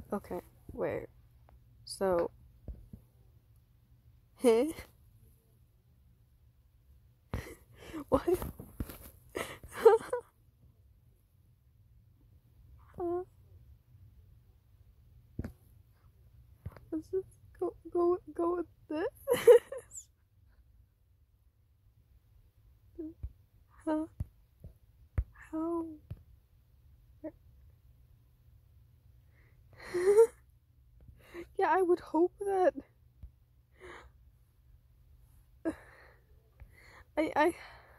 Okay, wait. So, huh? What? Huh? Let's just go with this. Huh? How? Yeah, I would hope that. I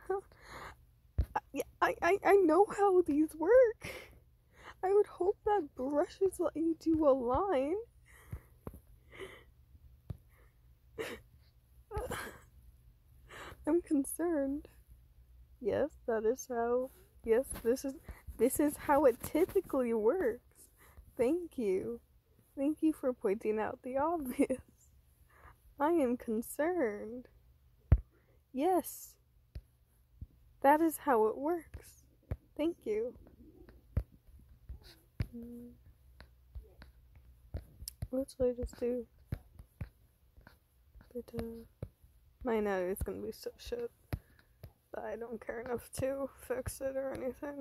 I know how these work. I would hope that brushes let you do a line. I'm concerned. Yes, that is how. Yes, this is how it typically works. Thank you. Thank you for pointing out the obvious. I am concerned. Yes, that is how it works. Thank you. What should I just do? I know it's gonna be so shit, but I don't care enough to fix it or anything.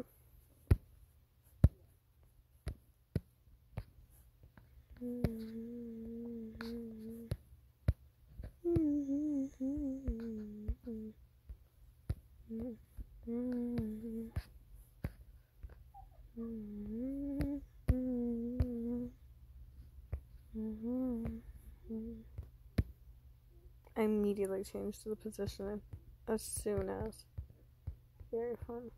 I immediately changed to the position as soon as. Very fun.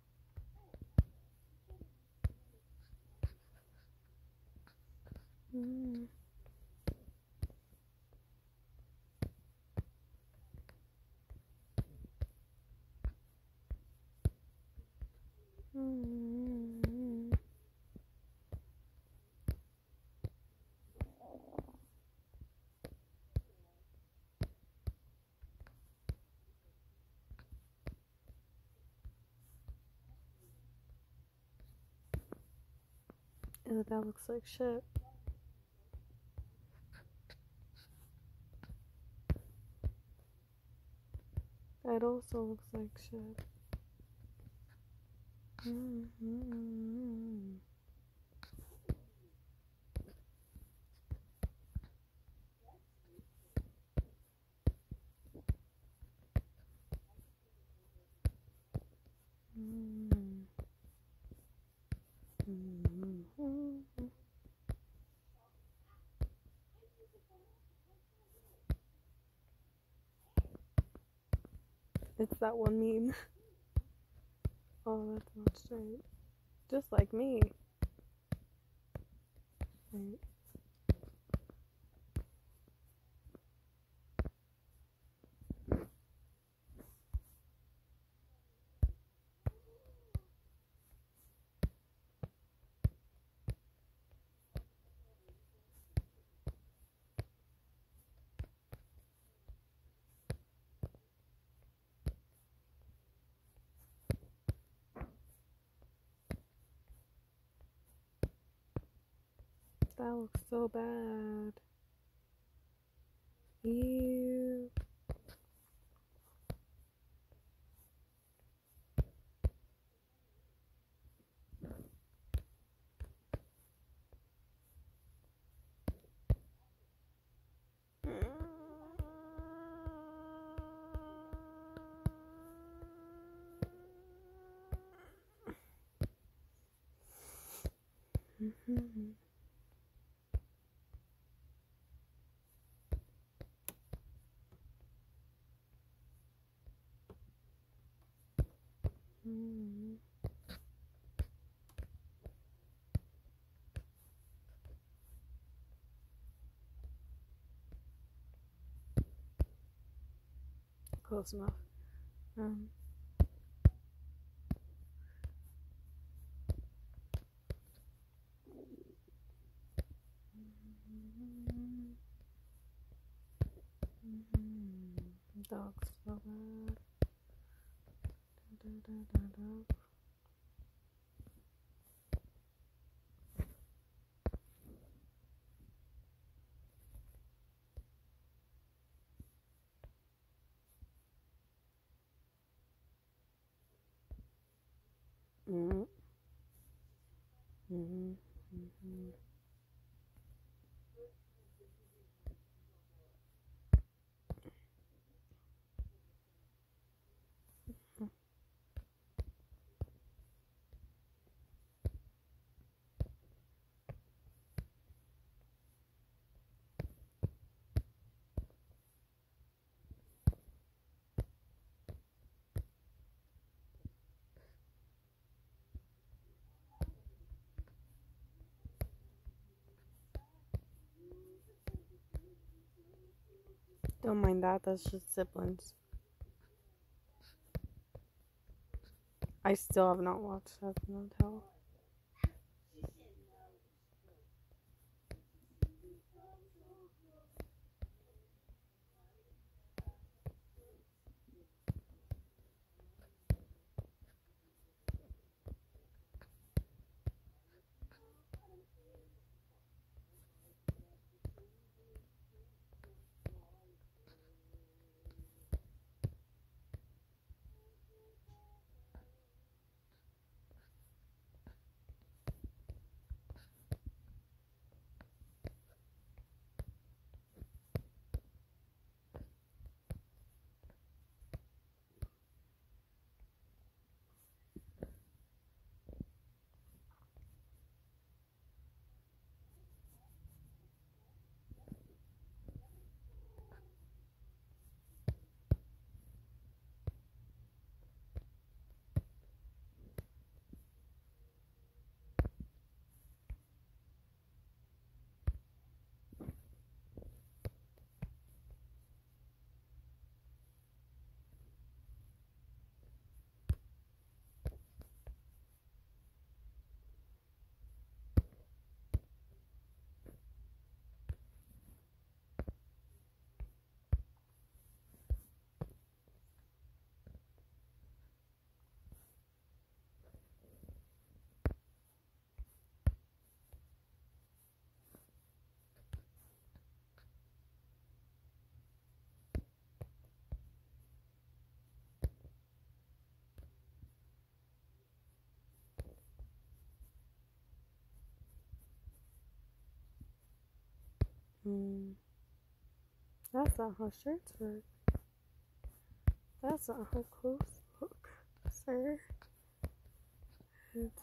Ew, that looks like shit. That also looks like shit. It's that one meme. Oh, that's not straight. Just like me. Right. That looks so bad. Ew. Close enough. Dogs so bad. Da. Mm-hmm. Mm-hmm. Mm-hmm. Don't mind that. That's just siblings. I still have not watched Death in the Hotel. Mm. That's not how shirts work. That's not how clothes look, sir. It's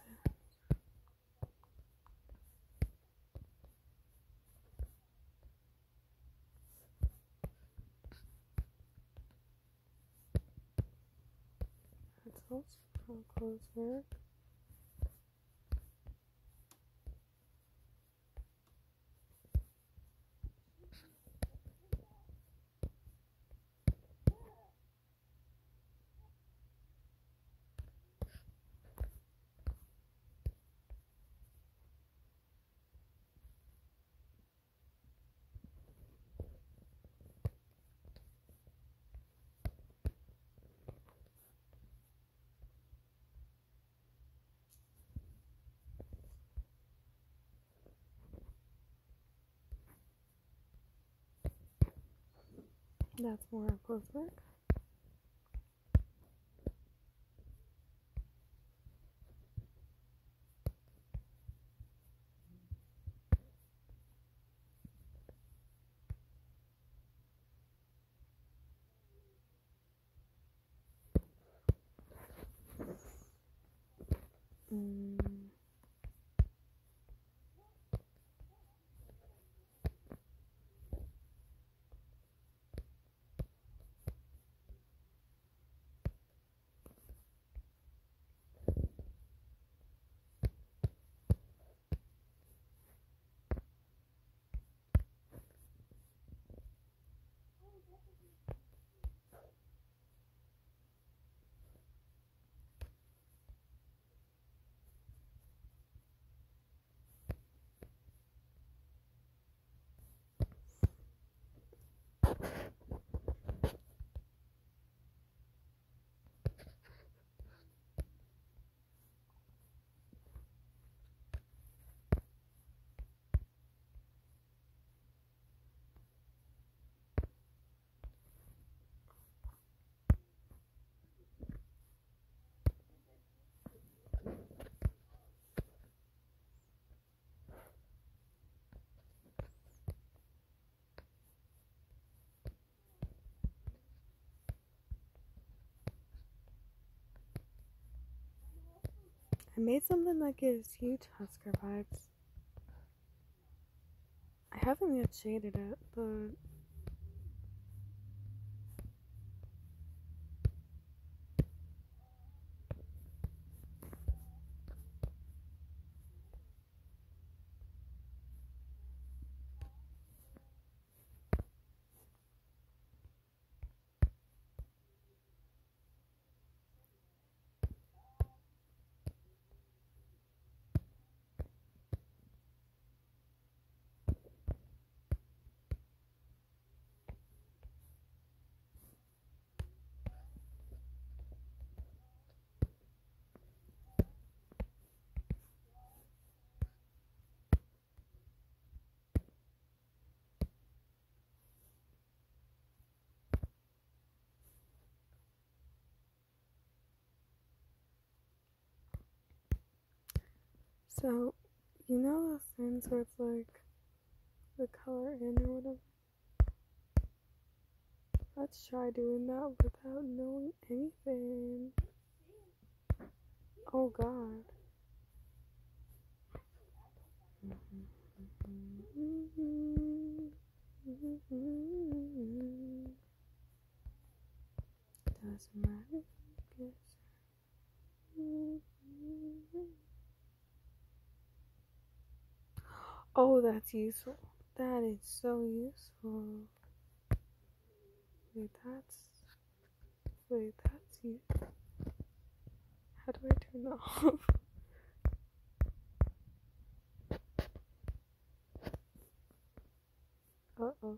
also how clothes work. That's more how clothes work. Mm. I made something that gives huge Husker vibes. I haven't yet shaded it, but so you know those things where it's like the color in or whatever? Let's try doing that without knowing anything. Oh god. Doesn't matter. Oh, that's useful. That is so useful. Wait, that's you. How do I turn that off? Uh-oh.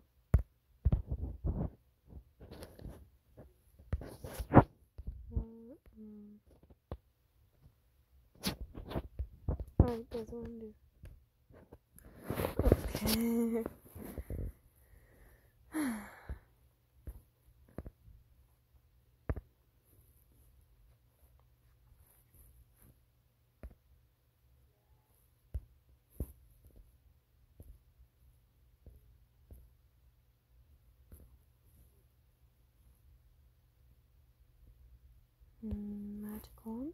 Alright, doesn't want to do. Okay. Magic wand.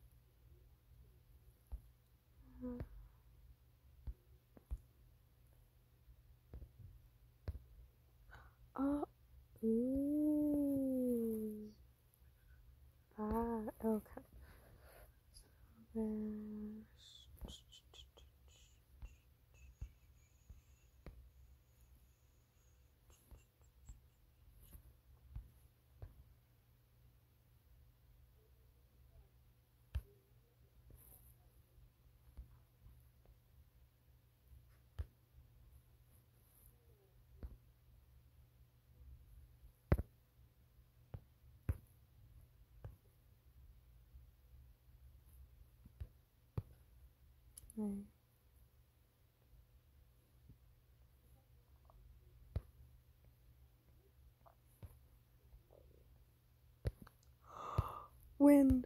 Ooh. Okay. So wind.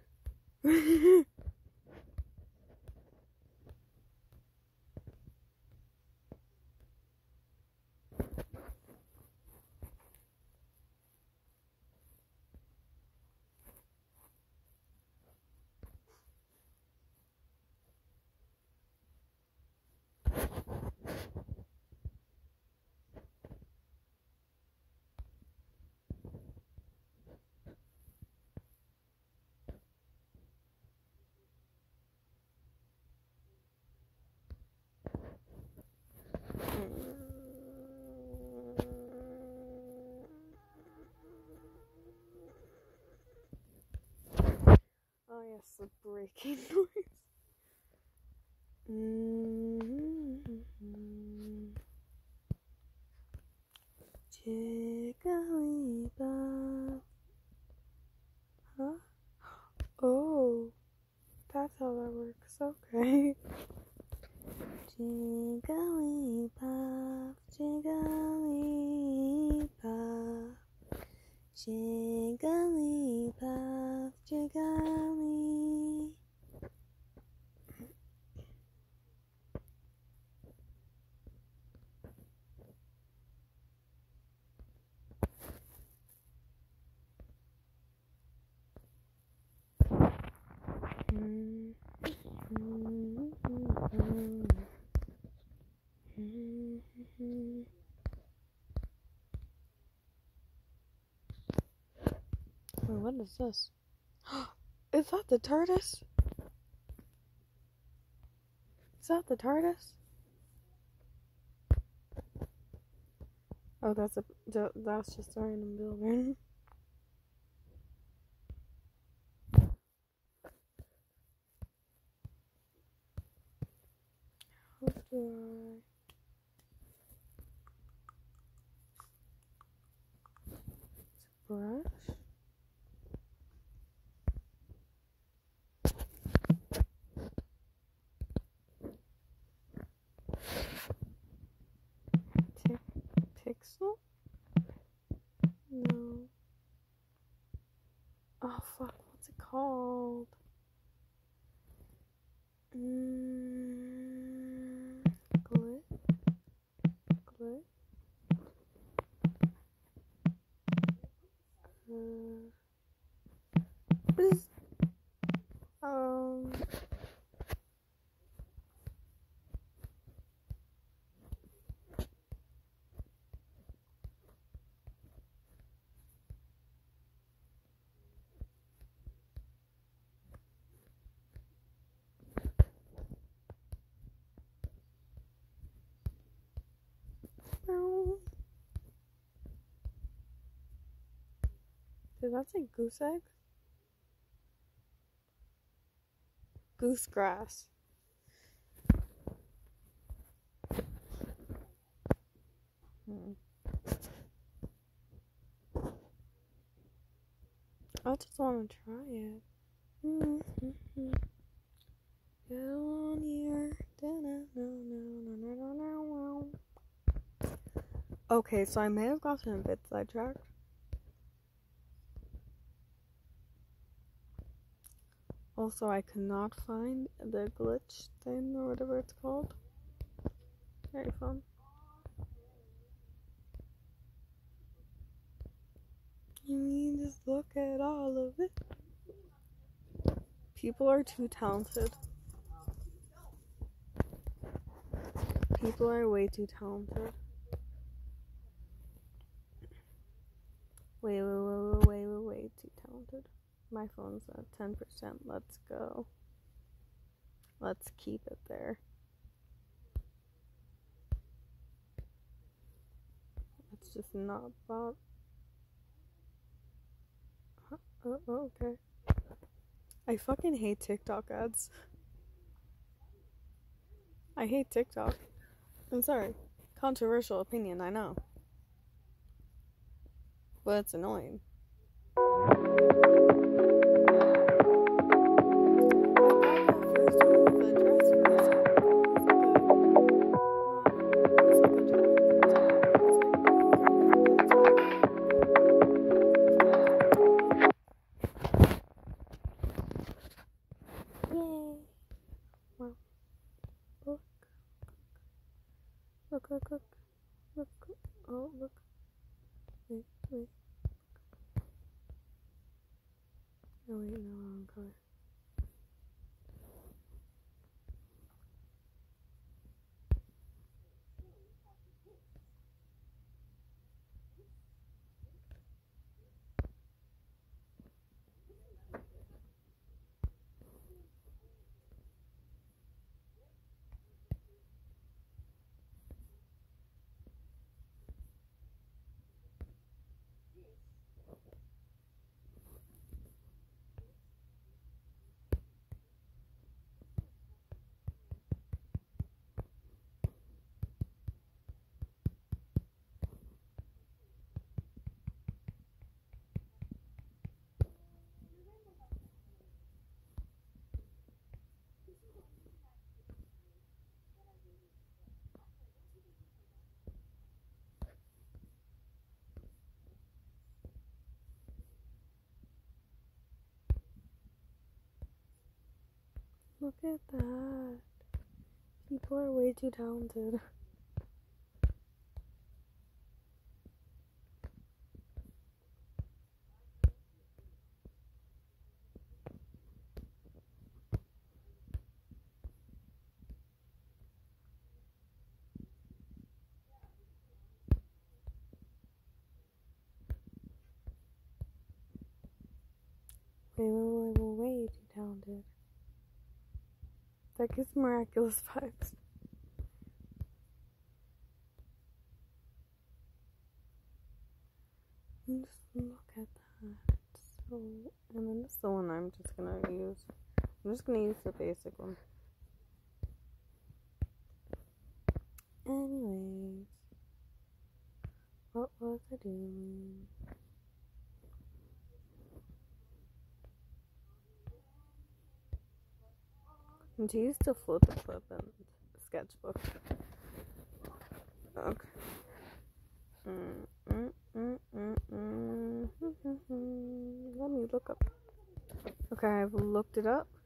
Oh yes, the breaking noise. Jigglypuff. Huh? Oh, that's how that works. Okay. Jigglypuff, Jigglypuff, Jigglypuff, Jiggly. Wait, what is this? Is that the TARDIS? Is that the TARDIS? Oh, that's just a random building. How do brush? Pixel? No. Oh fuck, what's it called? Glit? This, did that say goose egg? Goose grass. I just want to try it. Get on here. Okay, so I may have gotten a bit sidetracked. Also, I cannot find the glitch thing or whatever it's called. Very fun. You mean just look at all of it? People are too talented. People are way too talented. Way too talented. My phone's at 10%. Let's go. Let's keep it there. Let's just not bother. Oh, okay. I fucking hate TikTok ads. I hate TikTok. I'm sorry. Controversial opinion, I know. But it's annoying. Look. Oh, look. Wait. Oh, wait, no, wrong color. Look at that. People are way too talented. Way too talented. That gives miraculous vibes. And just look at that. So, and then this is the one I'm just gonna use. I'm just gonna use the basic one. Anyways, what was I doing? And to use the flip and sketchbook. Okay. Let me look up. Okay, I've looked it up.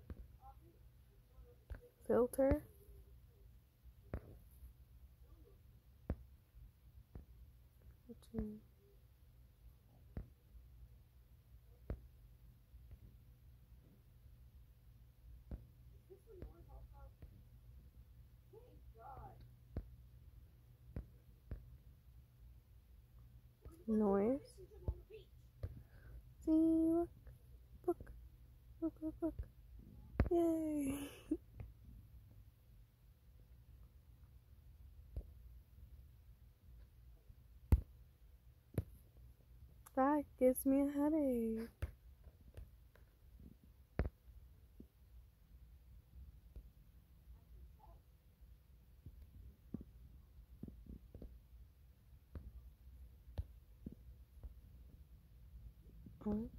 Filter. Noise. See, look. Yay! That gives me a headache. Oh.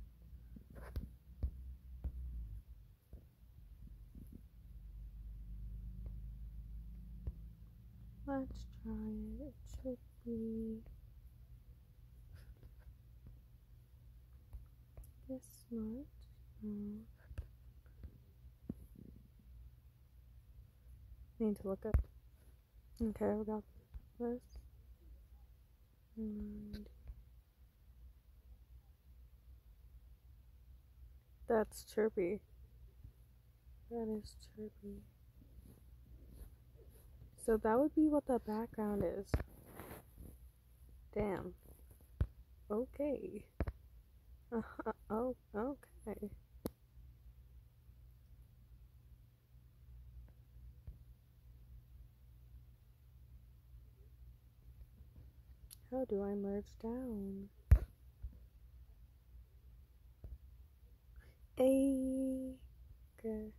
Let's try it. It should be this much. Need to look up. Okay, we got this. And that's chirpy. That is chirpy. So that would be what the background is. Damn. Okay. Oh, okay. How do I merge down? Okay.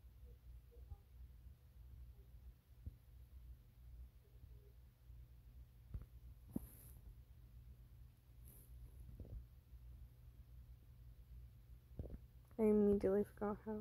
I immediately forgot how.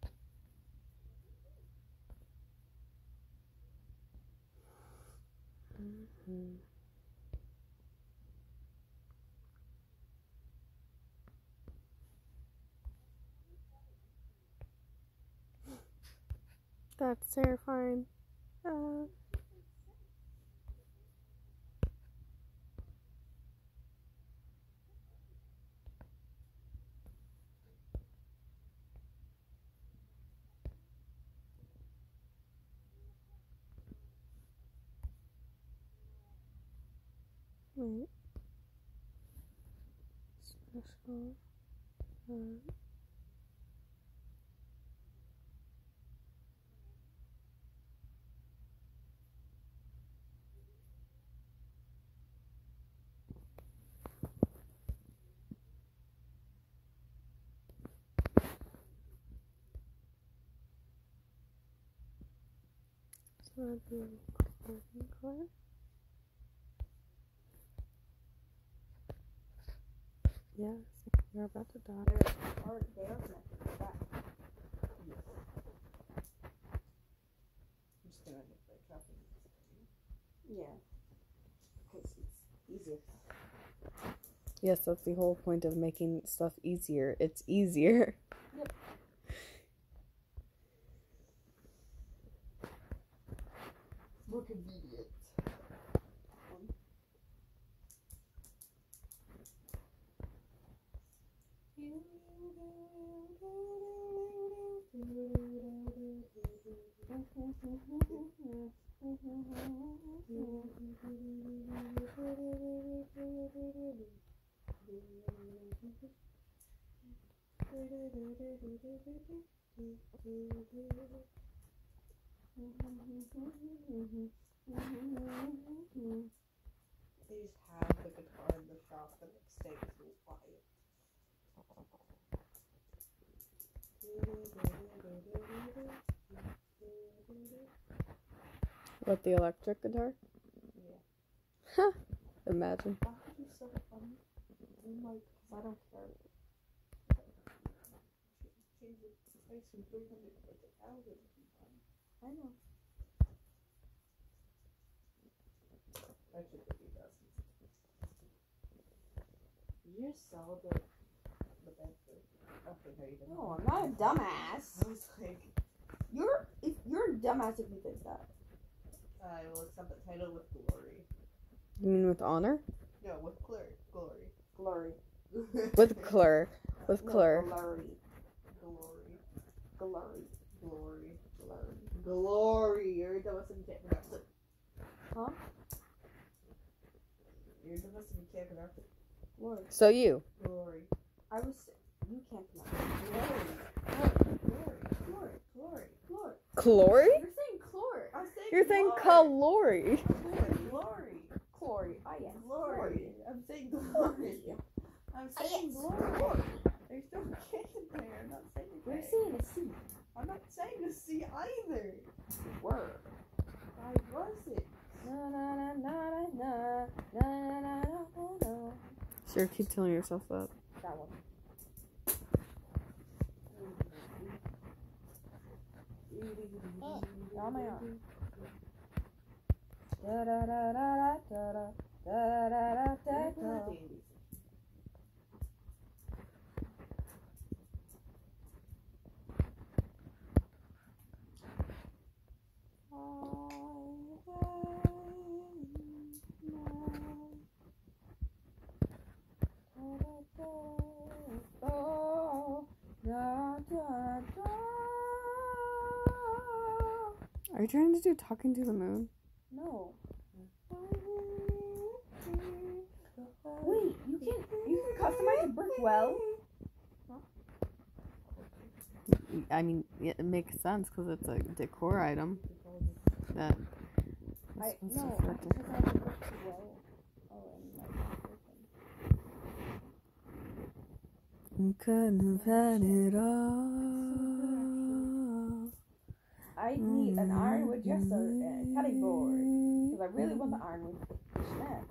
That's terrifying. Wait. Special. So that'd be recording color. Yes, you're about to die. They are connected to that. Yes. I'm just gonna make the chopping. Yeah. Because it's easier. Yes, that's the whole point of making stuff easier. It's easier. Yep. More convenient. They just have the guitar in the shop the next day because it was quiet. What, the electric guitar? Yeah. Huh. Imagine. That would be so funny. I'm like, because I don't care. Change the price from 300 to 1,000 would be fun. I know. Actually, could be dozens. Did you just sell the bed for? Okay, no, you didn't. No, I'm not a dumbass. I was like, You're a dumbass if you think that. I will accept the title with glory. You mean with honor? No, with glory. Glory. With Clur. With Clur. Glory. Glory. You're the most you can't pronounce it. Huh? You're the most you can't pronounce it. Glory. So you. Glory. You can't pronounce Glory. Clory? it. You're saying chlor. I'm saying You're saying glory. calorie. Glory. Chlorine. Oh, yes. Glory. I'm saying glory. I'm saying yes. glory. There's no K in there. I'm not saying K. We're saying a C. I'm not saying a C either. Word. I wasn't. Na na na na na na na na na. Sure, keep telling yourself that. That one. On my arm. Da da da da da da da da da da da. Are you trying to do Talking to the Moon? No. Wait, you can customize a brick well. I mean, it makes sense because it's a decor item. That. I that's no, so I effective. can customize a brick well. Oh, and like You couldn't have had it all. I need an ironwood dresser and a cutting board because I really want the ironwood snap.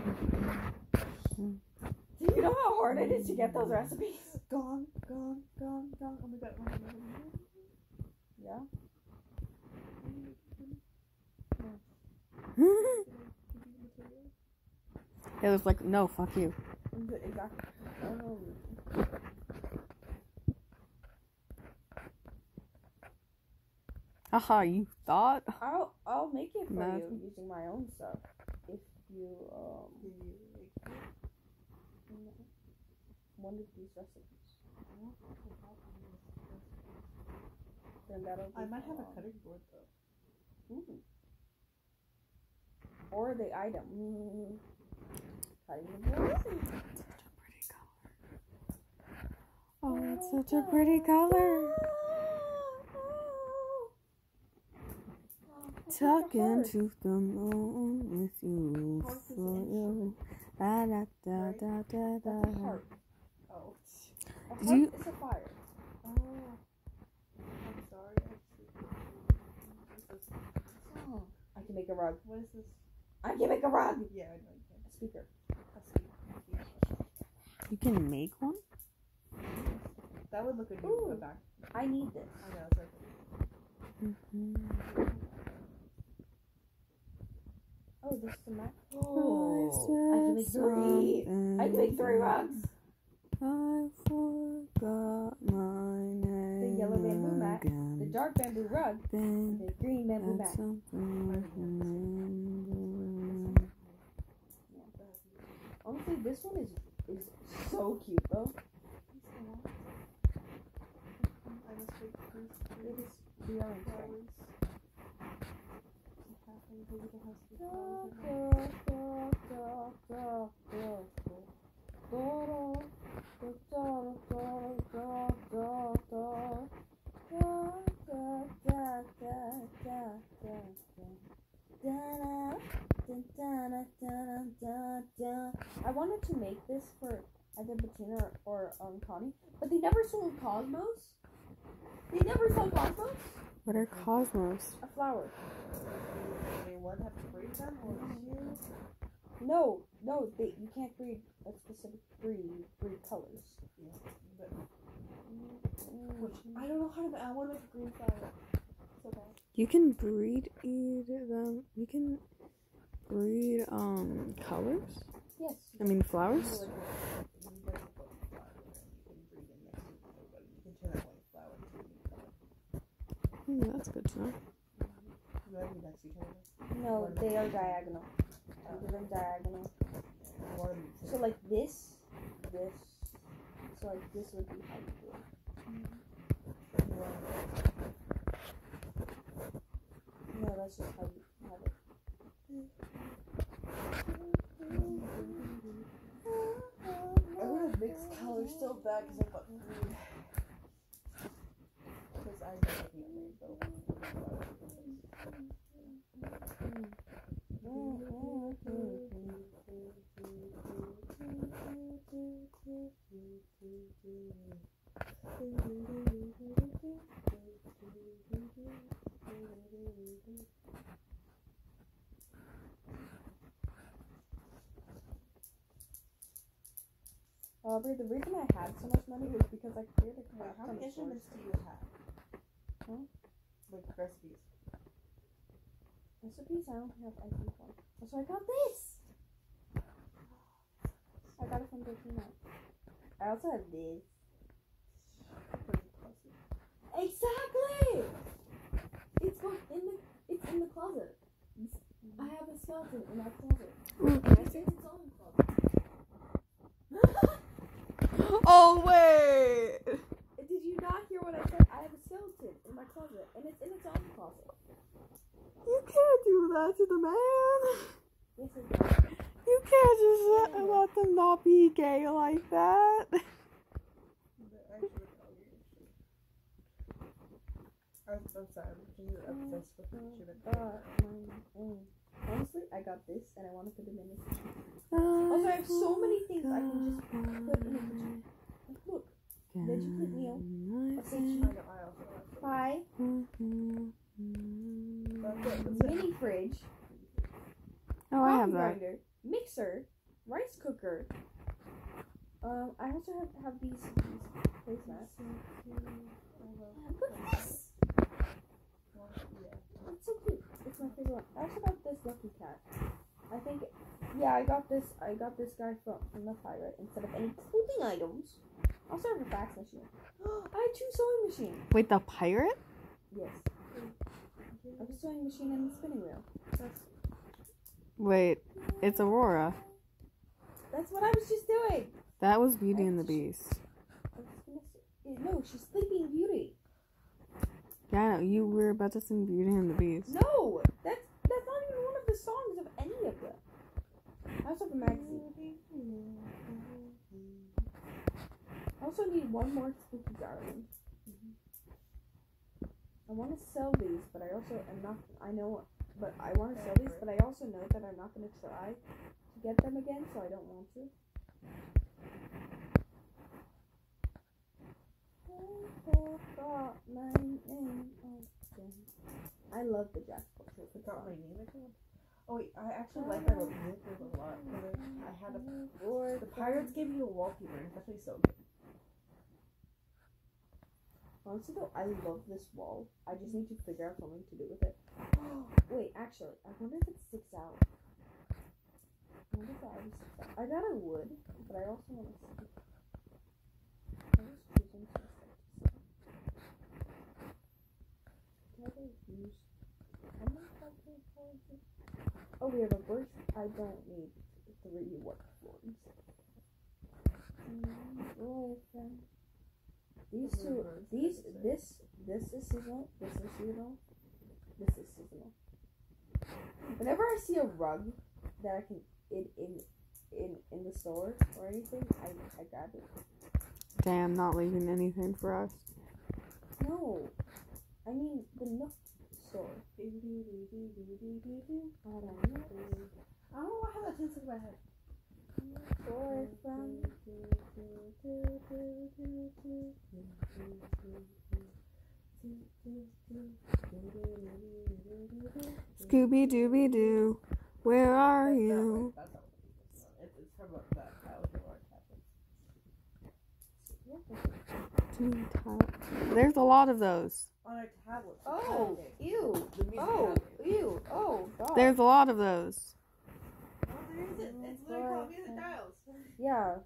Do you know how hard it is to get those recipes? Gone. Oh my god. Yeah. It was like, no, fuck you. Exactly. Haha, you thought? I'll make it for Imagine. you using my own stuff. If you one of these recipes. Then that'll be I might have a fun. cutting board though. Ooh. Or the item. Cutting the board. Oh, it's such a pretty color. Talking to the moon with you. For you. Da da da da da That's a da. heart. Oh. A Did heart you- is a fire. Oh. I'm sorry. Oh. I can make a rug. What is this? I can make a rug. Yeah, I know you can. A speaker. You can make one? That would look good Ooh. in the back. I need this. I know, it's okay. Mm-hmm. Oh, this is the map. Oh, I can make three. I can make 3 rugs. I forgot my name. The yellow bamboo mat, again. the dark bamboo rug, Then and the green bamboo that's mat. something I remember. Honestly, this one is so cute though. I must take these It is the orange one. flowers. I wanted to make this for either Bettina or Connie, but they never sold Cosmos. They never sold Cosmos. What are cosmos? A flower. They would have to breed them or you? No, you can't breed a specific breed colors. Yeah, but which I don't know how to. I want to make a green flower so bad. You can breed them. You can breed colors. Yes. I mean flowers. That's good to know. No, they are diagonal. They're diagonal. So like this. So like this would be how you do it. No, that's just how you have it. I want to mix colors so bad because I got green. Because I know looking at rainbow. However, the reason I had so much money was because I created a craft. How many instruments do you have? Huh? Like recipes. Recipes? I don't have I think one. So I got this! I got it from Bettina. I also have this. Exactly! It's in the closet. I have a skeleton in my closet. And I said it's all in the closet. Oh wait! Did you not hear what I said? I have a skeleton in my closet, and it's in its own closet. You can't do that to the man. Yes, it does. You can't just let them not be gay like that. I'm sorry, I'm obsessed with the Honestly, I got this, and I want to put them in the kitchen. Also, I have so many things I can just put in the kitchen. Like, look, veggie meal, a station, pie, mini fridge, Oh, I have that. grinder, mixer, rice cooker. I also have these placemats. Look at this! It's so cute. It's my favorite one. I also got this lucky cat. I think, yeah, I got this guy from the pirate instead of any clothing items. I also have a fax machine. I have 2 sewing machines. Wait, the pirate? Yes. I have a sewing machine and a spinning wheel. Wait, it's Aurora. That's what I was just doing. That was Beauty and the Beast. No, she's Sleeping Beauty. Yeah, I know. You were about to sing Beauty and the Beast. No, that's not even one of the songs of any of them. I also have a magazine. I also need one more spooky garland. I want to sell these, but I also am not. I want to sell these, but I also know that I'm not going to try to get them again, so I don't want to. I love the Jack Portrait. I forgot my name again. Oh wait, I actually like my wallpaper a lot. I had the pirates gave me a wallpaper, and it's actually so good. Honestly though, I love this wall. I just need to figure out something to do with it. Wait, actually, I wonder if it sticks out. I wonder if it already sticks out. I got a wood, but I also want to see. I'm just choosing to stick. Oh, we have a birch. I don't need 3 work floors. These two, this is seasonal, this is seasonal, this is seasonal. Whenever I see a rug that I can in the store or anything, I grab it. Damn, not leaving anything for us. No, I mean the nooks. store. I don't know why I have that taste in my head. Boyfriend. Scooby Dooby Doo, where are you? That's not what it's from that Kyle tablet. There's a lot of those. On a tablet. Oh, ew. The music Oh, tablet. ew. Oh, God. There's a lot of those. Oh, there is it. It's literally called music dials. Yeah.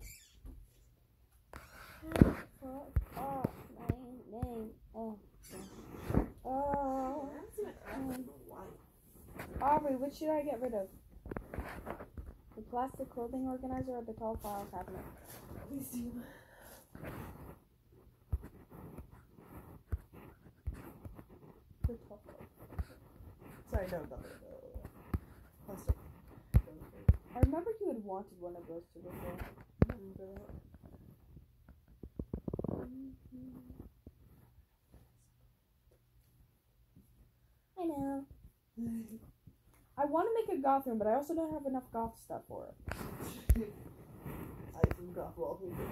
Oh, my name. Oh. Oh. Aubrey, which should I get rid of? The plastic clothing organizer or the tall file cabinet? Please do. The top. Sorry, no. Plastic. I remember you had wanted one of those two before. I remember that. I know. I want to make a goth room, but I also don't have enough goth stuff for it. I have some goth wallpaper.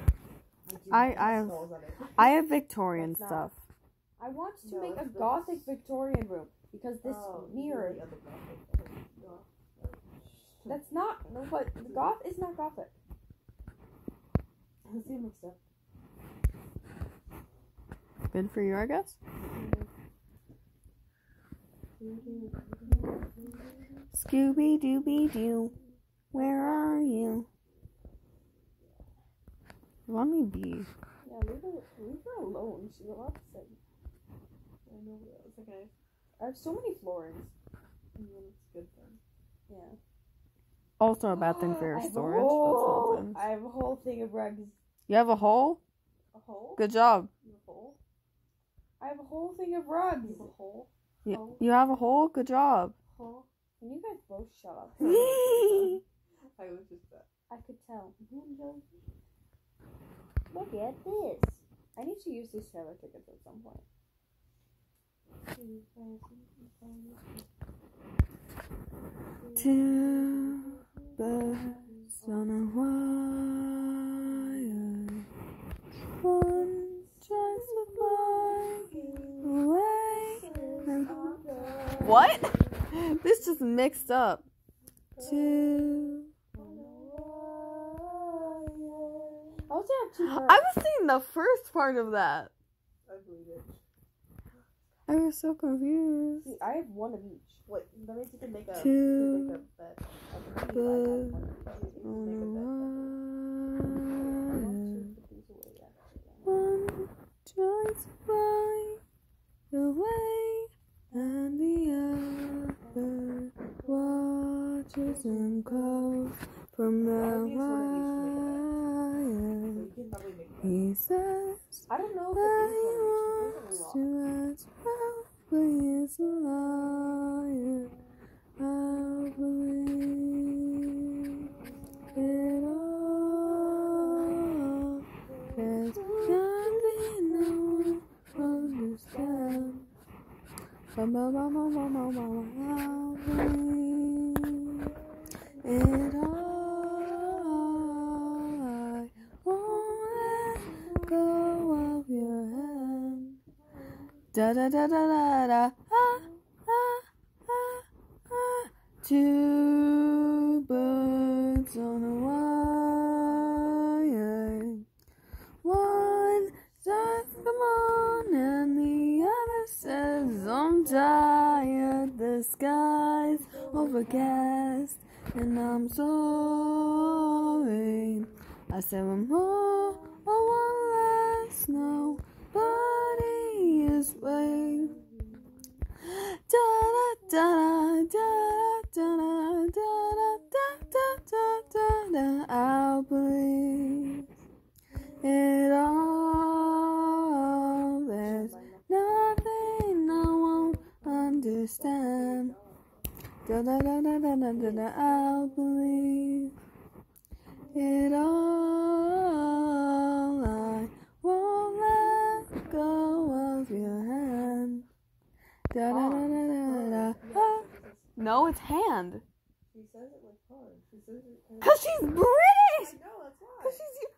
I have Victorian That's not- stuff. I want to No, make a it's this. gothic Victorian room because this mirror. The other goth. That's not. No, but the goth is not gothic. Let's see mixed up. Good for you, I guess. Scooby Dooby Doo, where are you? Let me be. Yeah, leave her alone. She's allowed to sing. I know it's okay. I have so many floorings. And then it's good then. Yeah. Also a bad thing for your storage. That's nonsense. I have a whole thing of rugs. You have a hole? A hole? Good job. You have a hole? I have a whole thing of rugs. You have a hole? You have a hole? Good job. Hole? Can you guys both shut up? I was just I could tell. Look at this. I need to use these trailer tickets at some point. Two birds on a wire. One tries to fly away. What? This just mixed up. Two. I also have two birds. I was seeing the first part of that. I believe it. I was so confused. See, I have one of each. Wait, that means you can make a Two bet. birds You on can a make a wire. One tries to fly away, and the other watches him go from the wire. He says I don't know that if he it wants to as well, but he's a liar. I'll believe it all. There's nothing no one understands. I'll believe it all. I won't let go of your hand. Da da da da da da. Ah, ah, ah, ah. Two birds on a wire. One says come on, and the other says I'm tired. The sky's overcast, and I'm sorry. I said one more or one less. Nobody is waiting. Da da da da da da da da da da. I'll believe it all. There's nothing I won't understand. Da da da da da da da da. I'll believe it all. I won't let go of your hand. Da da da da da No, it's hand. She says it like hard. She says it. Cause she's British. I know, that's why. Cause she's.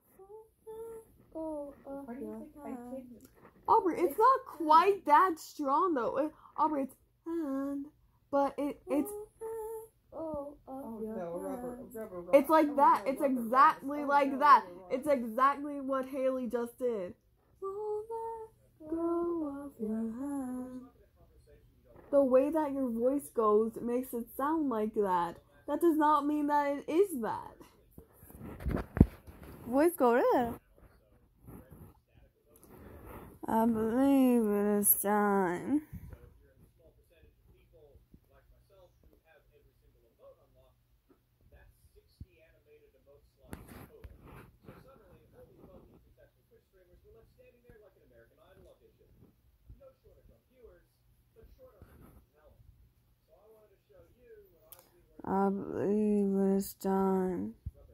Why do you think I did? Aubrey, it's not quite that strong though. Aubrey, it's hand, but it's. Oh no, rubber. It's like that. No, It's rubber, exactly rubber. like No, that. rubber. It's exactly what Haley just did. Won't let go of your hand. The way that your voice goes makes it sound like that. That does not mean that it is that. Voice go there. I believe it is time. I believe it is time.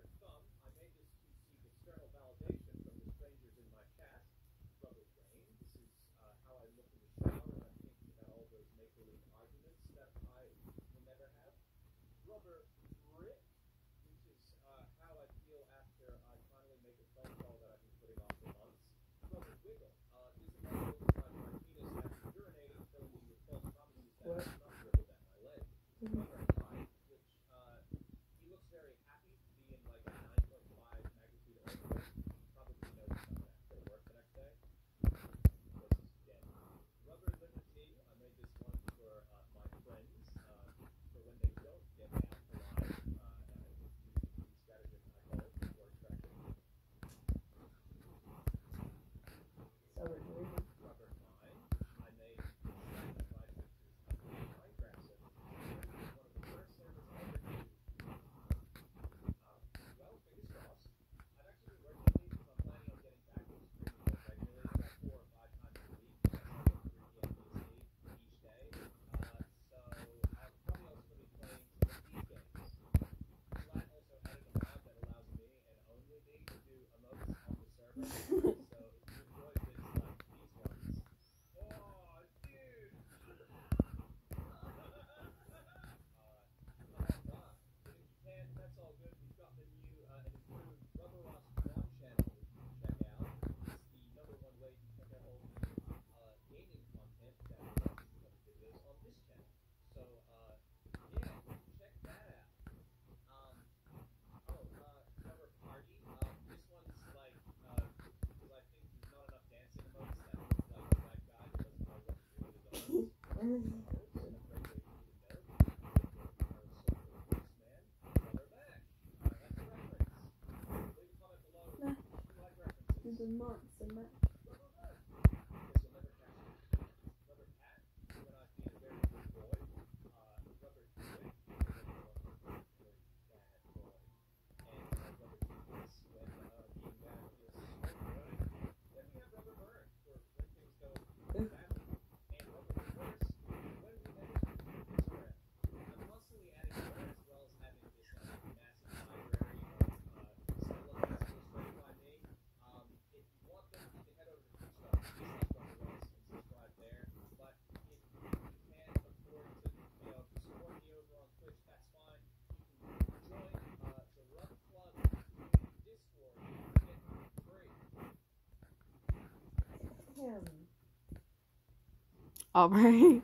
Aubrey.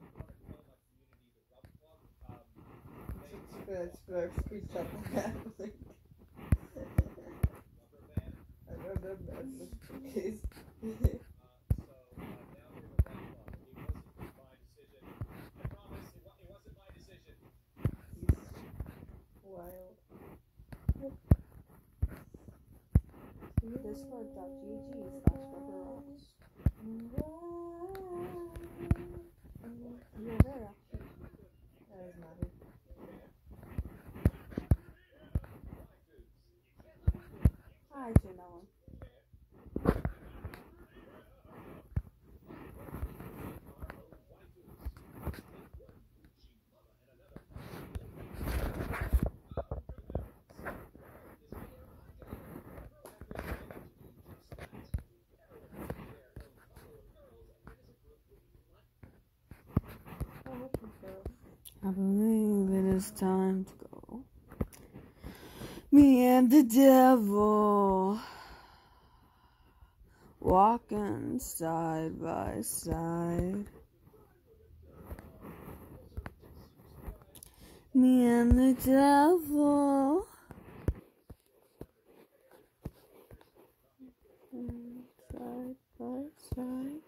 Screenshot that. I don't know that's the case. Wild. Discord.gg /rubber rocks. You're there actually. That doesn't matter. I actually know one. I believe it is time to go. Me and the devil walking side by side. Me and the devil side by side.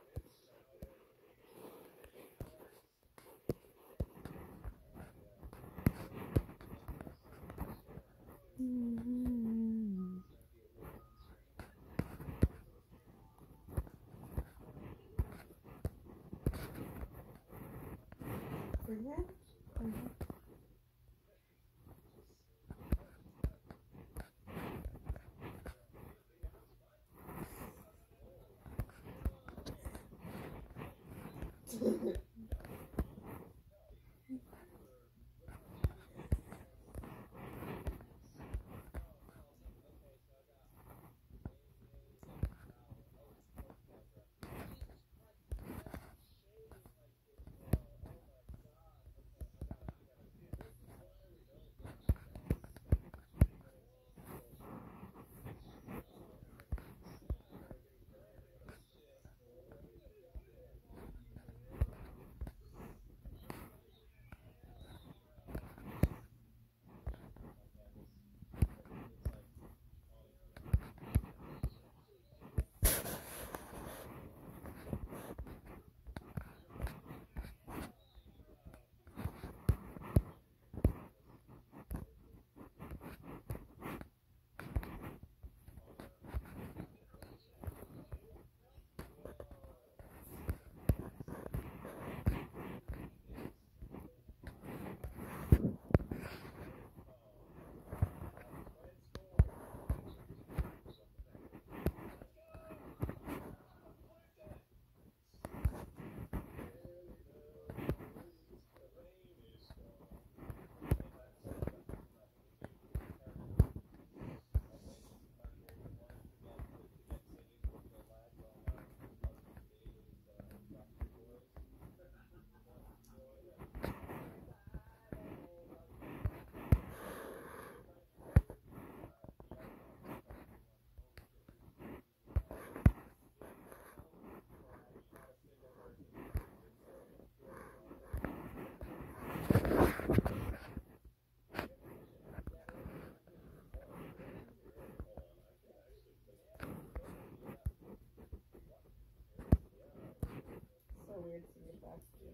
Weird to get back to.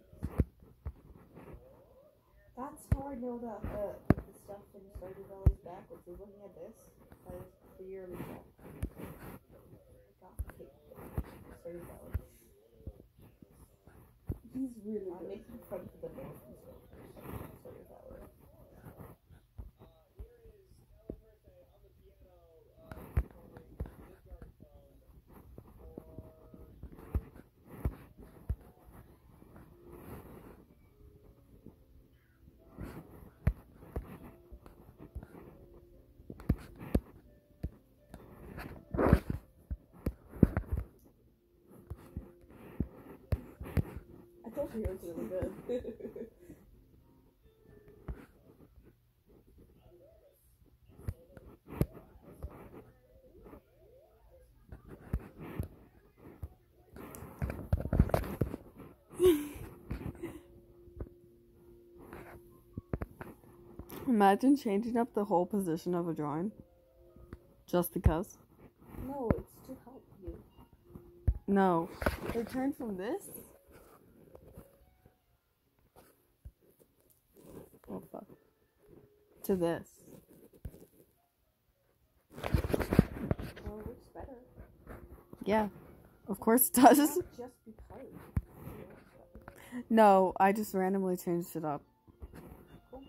That's how I know that the stuff in Stardew Valley is backwards. Is looking at this. That is clearly backwards. Stardew Valley. He's really good. Making fun for the north and stuff. Stardew Valley. I told you it was really good. Imagine changing up the whole position of a drawing. Just because. No, it's to help you. No. They turn from this. Oh fuck. To this. Well, it looks better. Yeah. Of course it does. Not just because. No, I just randomly changed it up. Cool.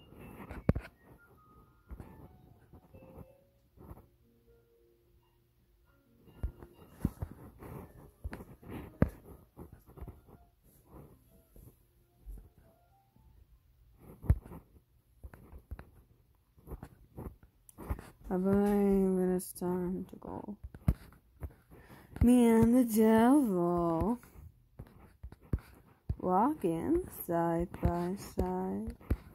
I believe it is time to go. Me and the devil walking side by side.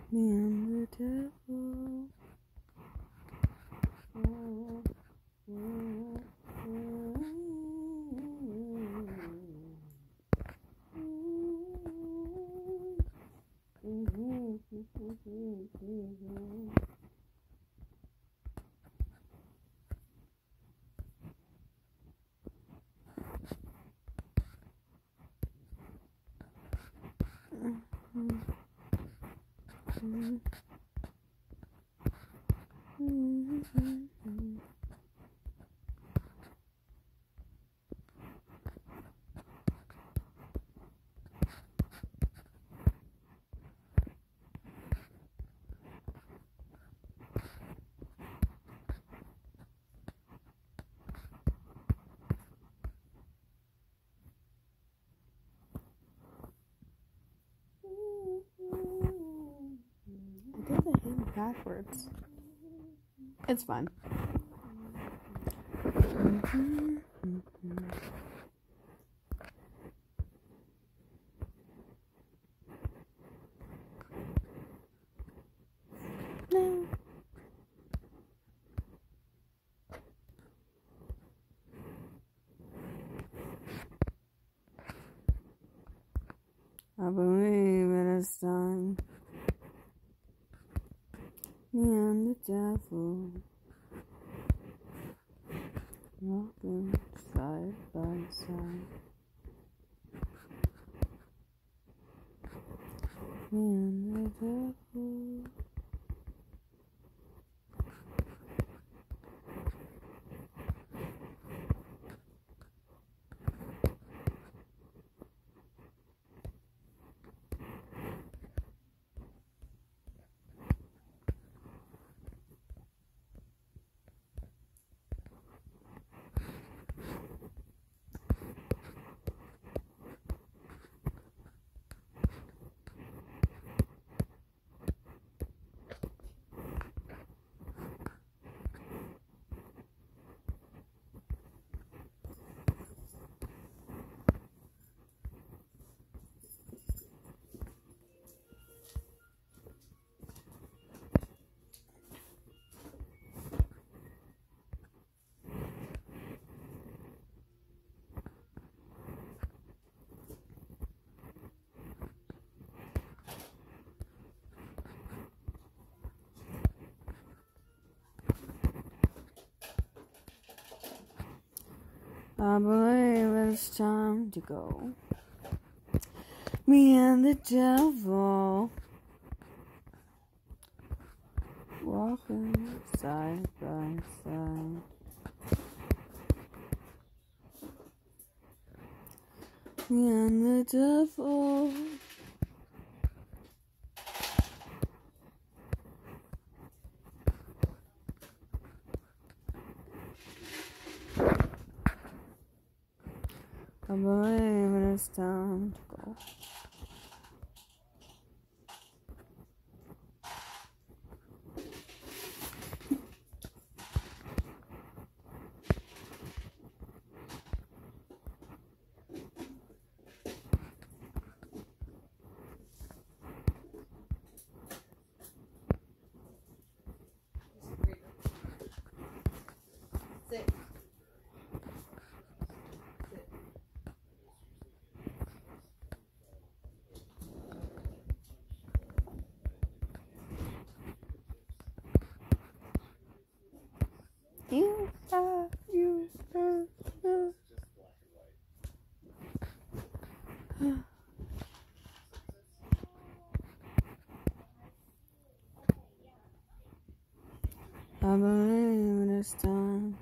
Me and the devil. I did the hand backwards. It's fine. No. I believe it is time. Me and the devil walking side by side. Me and the devil. I believe it's time to go. Me and the devil walking side by side. Me and the devil. I believe it is time to go. Sit. You. I believe it is time.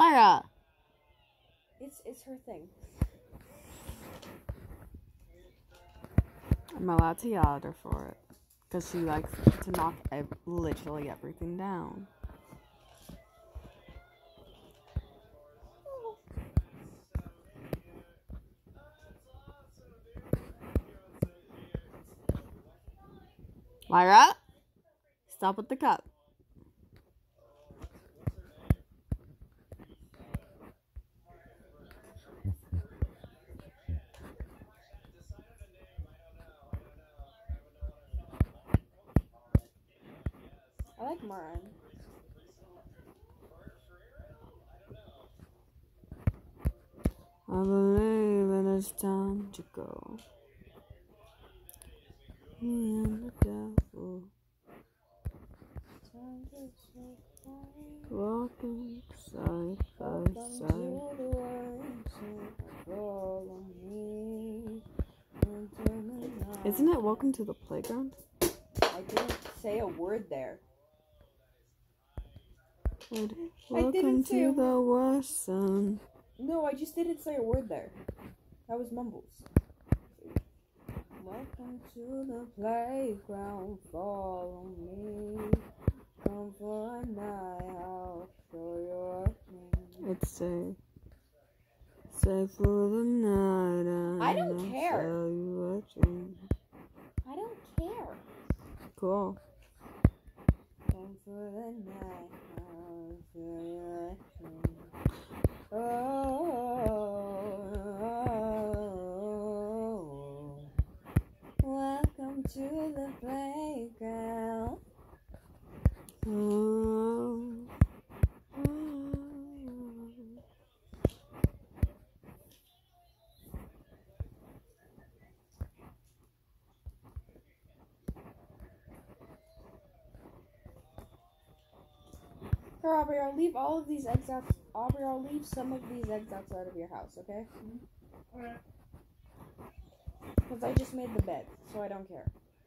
Myra! It's her thing. I'm allowed to yell at her for it. Because she likes to knock literally everything down. Myra! Stop with the cup. I like mine. I believe it is time to go. Me and the devil walking side by side. Isn't it Welcome to the Playground? I didn't say a word there. Welcome say a to the worst sun. No, I just didn't say a word there. That was mumbles. Welcome to the playground, follow me. Come for a night, I'll show you a thing. It's safe. Safe for the night, and I don't I'll care. Show you a dream. I don't care. Cool. Come for the night, I'll show you a thing. Oh, welcome to the playground. Here, Aubrey, I'll leave all of these eggs out. Aubrey, I'll leave some of these eggs outside of your house, okay? Okay. Because I just made the bed, so I don't care.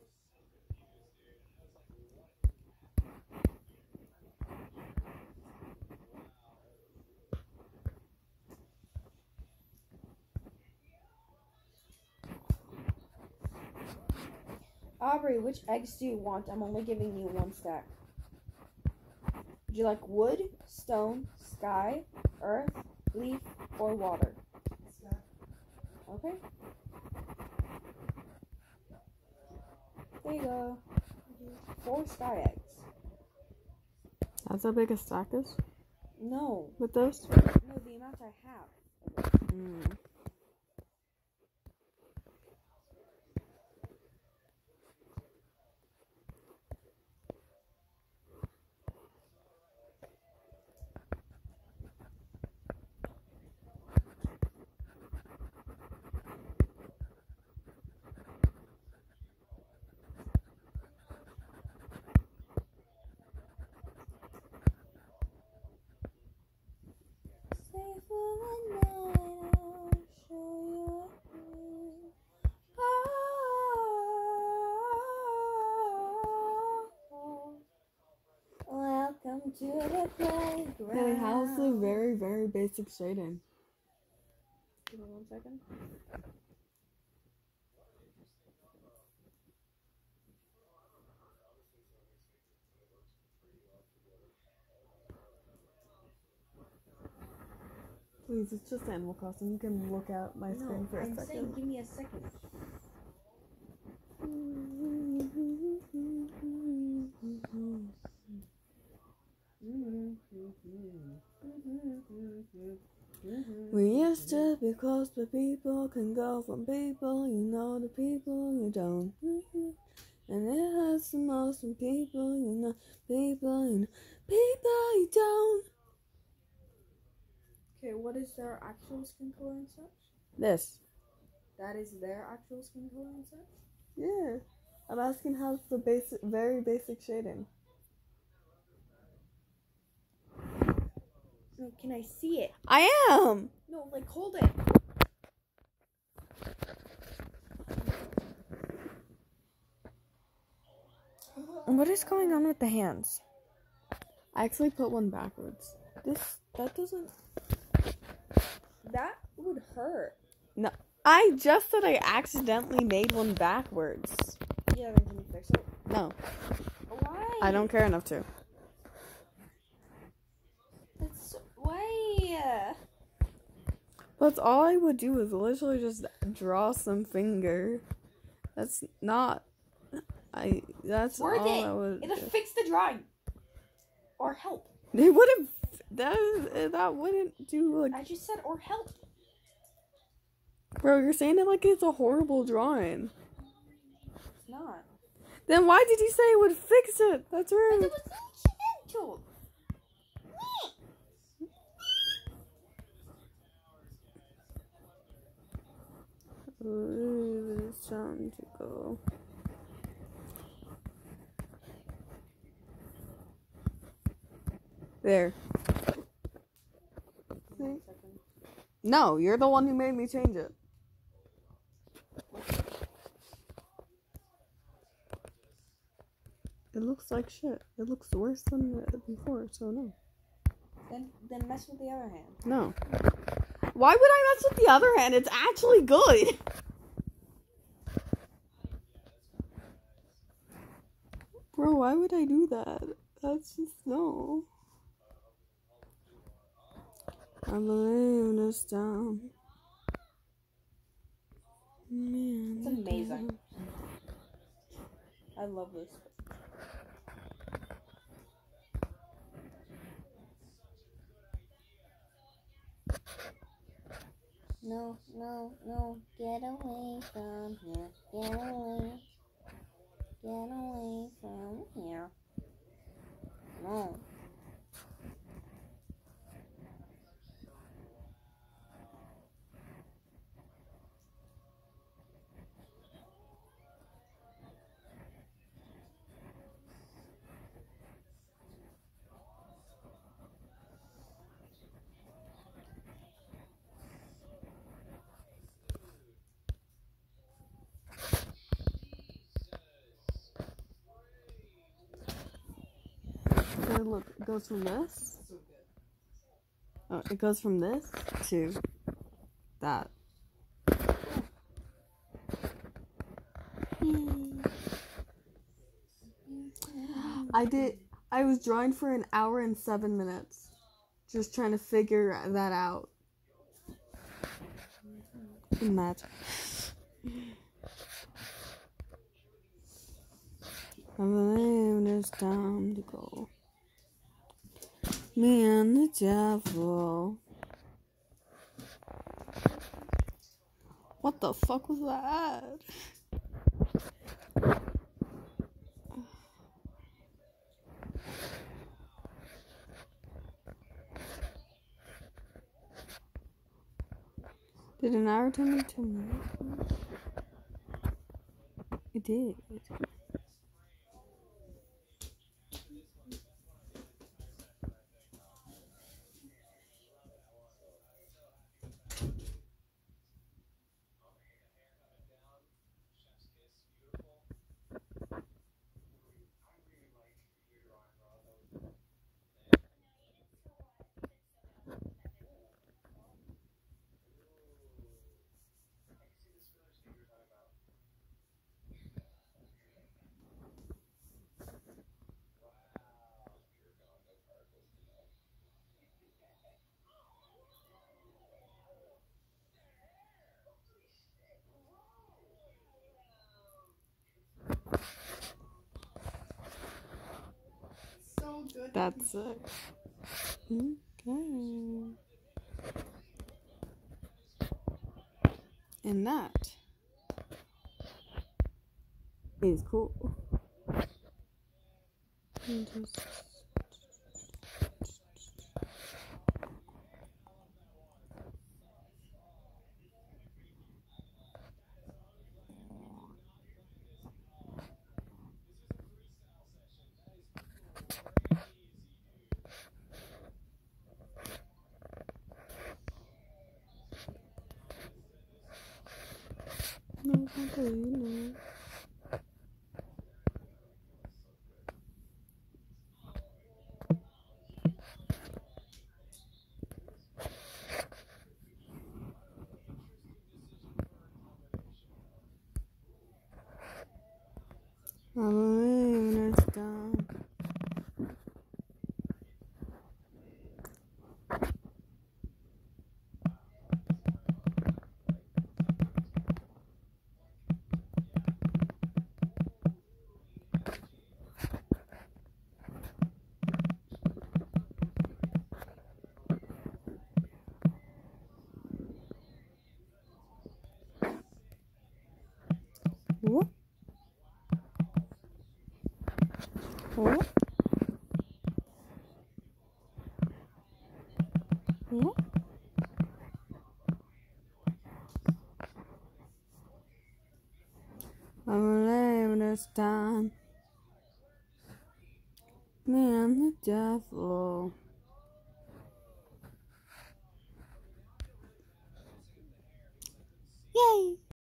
Aubrey, which eggs do you want? I'm only giving you one stack. Would you like wood, stone, sky, earth, leaf, or water? Sky. Okay. There you go. 4 sky eggs. That's how big a stack is No. with those? No, the amount I have. Mm. Stay for the night, I'll show you a thing. Oh, welcome to the playground. Hey, how's the very, very basic shading? Give me 1 second. Please, it's just Animal Crossing. You can look at my screen for a I'm second. saying give me a second. We used to be close, but people can go from people you know to people you don't. And it hurts the most when people you know, people you know, people you don't. Okay, what is their actual skin color and such? This. That is their actual skin color and such? Yeah. I'm asking how's the basic, very basic shading. No, can I see it? I am! No, like, hold it. What is going on with the hands? I actually put one backwards. This That doesn't... That would hurt. No. I just said I accidentally made one backwards. Yeah, then can you fix it? No. Why? I don't care enough to. That's why. That's all I would do is literally just draw some finger. That's not... That's Worth all it. I would It'll do. fix the drawing. Or help. They wouldn't... That wouldn't do, like... I just said or help. Bro, you're saying it like it's a horrible drawing. It's not. Then why did you say it would fix it? That's rude. But it was incidental. Ooh, it's time to go. There. See? No, you're the one who made me change it. It looks like shit. It looks worse than before, so no. Then mess with the other hand. No. Why would I mess with the other hand? It's actually good. Bro, why would I do that? That's just no. I believe this down. Man, It's amazing. I love this. No, no, no. Get away from here. Get away. Get away from here. No. So look, it goes from this. Oh, it goes from this to that. I was drawing for an hour and 7 minutes. Just trying to figure that out. Imagine. I believe it's time to go. Me and the devil. What the fuck was that? Did an hour turn into 10 minutes? It did. So good. That's it. Okay. And that is cool. And just... No, not really, no. What? What? I'm alive this time. Man, the devil. Yay!